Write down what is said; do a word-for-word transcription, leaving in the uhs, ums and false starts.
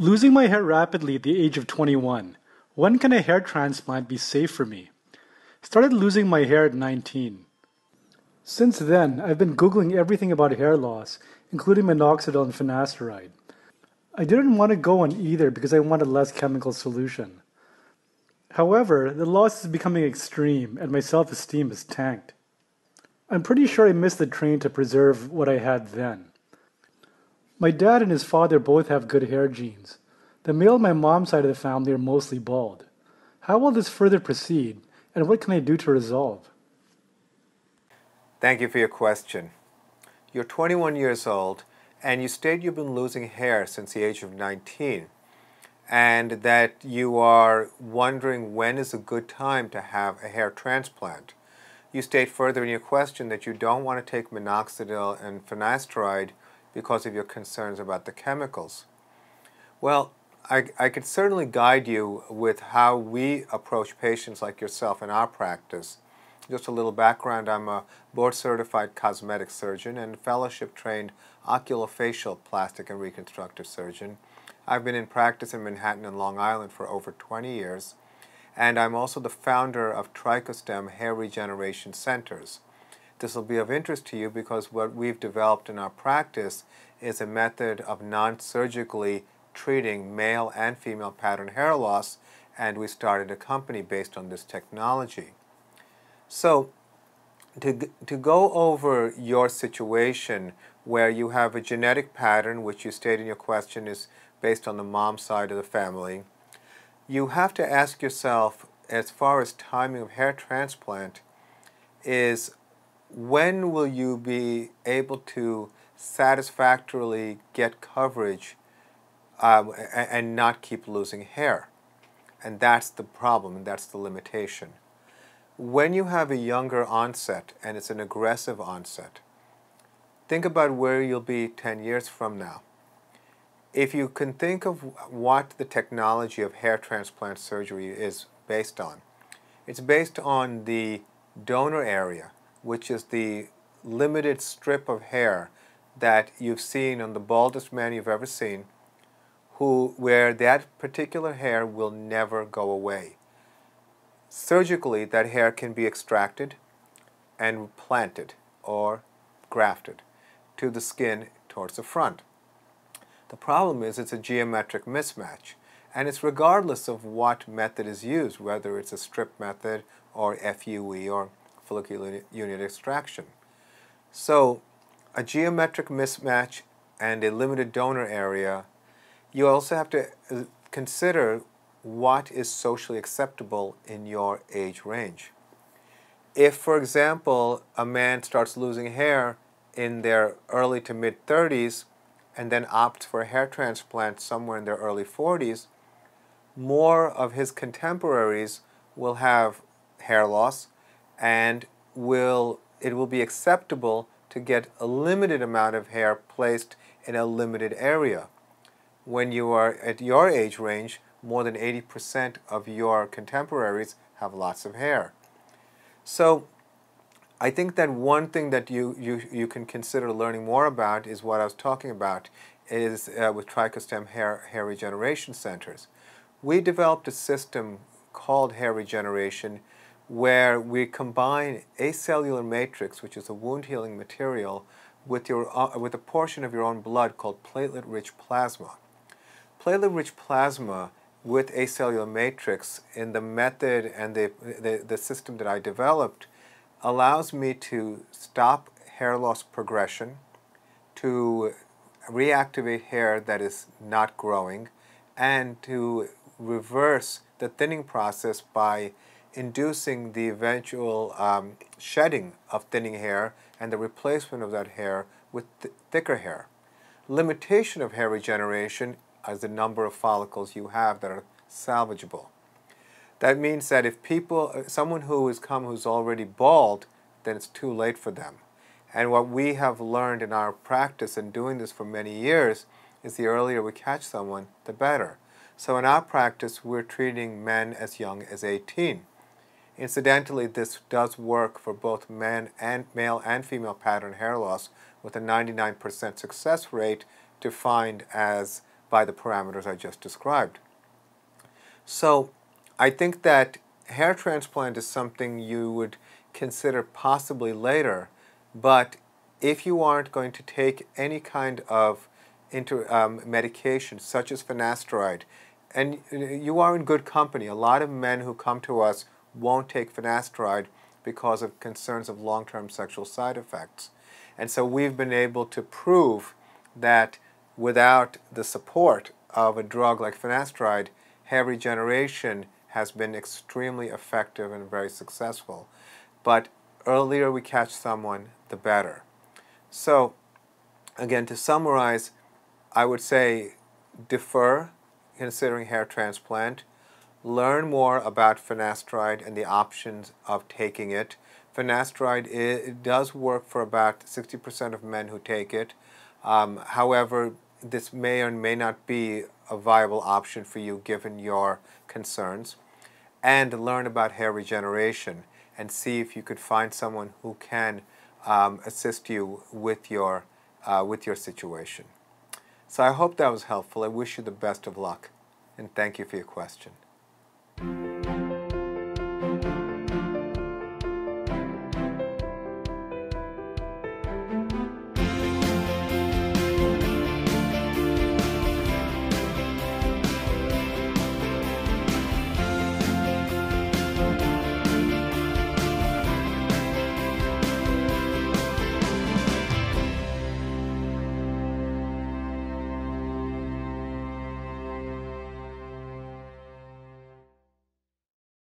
Losing my hair rapidly at the age of twenty-one. When can a hair transplant be safe for me? Started losing my hair at nineteen. Since then, I've been Googling everything about hair loss, including minoxidil and finasteride. I didn't want to go on either because I wanted less chemical solution. However, the loss is becoming extreme and my self-esteem has tanked. I'm pretty sure I missed the train to preserve what I had then. My dad and his father both have good hair genes. The male on my mom's side of the family are mostly bald. How will this further proceed, and what can I do to resolve? Thank you for your question. You're twenty-one years old, and you state you've been losing hair since the age of nineteen, and that you are wondering when is a good time to have a hair transplant. You state further in your question that you don't want to take minoxidil and finasteride because of your concerns about the chemicals. Well, I, I could certainly guide you with how we approach patients like yourself in our practice. Just a little background, I'm a board-certified cosmetic surgeon and fellowship-trained oculofacial plastic and reconstructive surgeon. I've been in practice in Manhattan and Long Island for over twenty years, and I'm also the founder of Trichostem Hair Regeneration Centers. This will be of interest to you because what we've developed in our practice is a method of non-surgically treating male and female pattern hair loss, and we started a company based on this technology. So, to, to go over your situation where you have a genetic pattern, which you state in your question is based on the mom side of the family, you have to ask yourself, as far as timing of hair transplant, is when will you be able to satisfactorily get coverage um, and not keep losing hair? And that's the problem, and that's the limitation. When you have a younger onset, and it's an aggressive onset, think about where you'll be ten years from now. If you can think of what the technology of hair transplant surgery is based on, it's based on the donor area, which is the limited strip of hair that you've seen on the baldest man you've ever seen, who, where that particular hair will never go away. Surgically, that hair can be extracted and planted or grafted to the skin towards the front. The problem is it's a geometric mismatch, and it's regardless of what method is used, whether it's a strip method or F U E or follicular unit extraction. So a geometric mismatch and a limited donor area, you also have to consider what is socially acceptable in your age range. If, for example, a man starts losing hair in their early to mid thirties and then opts for a hair transplant somewhere in their early forties, more of his contemporaries will have hair loss, and will it will be acceptable to get a limited amount of hair placed in a limited area. When you are at your age range, more than eighty percent of your contemporaries have lots of hair. So I think that one thing that you, you, you can consider learning more about is what I was talking about is uh, with Trichostem Hair, Hair Regeneration Centers. We developed a system called Hair Regeneration where we combine acellular matrix, which is a wound healing material, with, your, uh, with a portion of your own blood called platelet-rich plasma. Platelet-rich plasma with acellular matrix in the method and the, the, the system that I developed allows me to stop hair loss progression, to reactivate hair that is not growing, and to reverse the thinning process by inducing the eventual um, shedding of thinning hair and the replacement of that hair with th thicker hair. Limitation of hair regeneration is the number of follicles you have that are salvageable. That means that if people, someone who has come who's already bald, then it's too late for them. And what we have learned in our practice and doing this for many years is the earlier we catch someone, the better. So in our practice, we're treating men as young as eighteen. Incidentally, this does work for both men and male and female pattern hair loss with a ninety-nine percent success rate defined as by the parameters I just described. So I think that hair transplant is something you would consider possibly later, but if you aren't going to take any kind of inter, um, medication such as finasteride, and you are in good company. A lot of men who come to us won't take finasteride because of concerns of long-term sexual side effects. And so we've been able to prove that without the support of a drug like finasteride, hair regeneration has been extremely effective and very successful. But earlier we catch someone, the better. So again, to summarize, I would say defer considering hair transplant. Learn more about finasteride and the options of taking it. Finasteride, it does work for about sixty percent of men who take it. Um, however, this may or may not be a viable option for you given your concerns. And learn about hair regeneration and see if you could find someone who can um, assist you with your, uh, with your situation. So I hope that was helpful. I wish you the best of luck, and thank you for your question.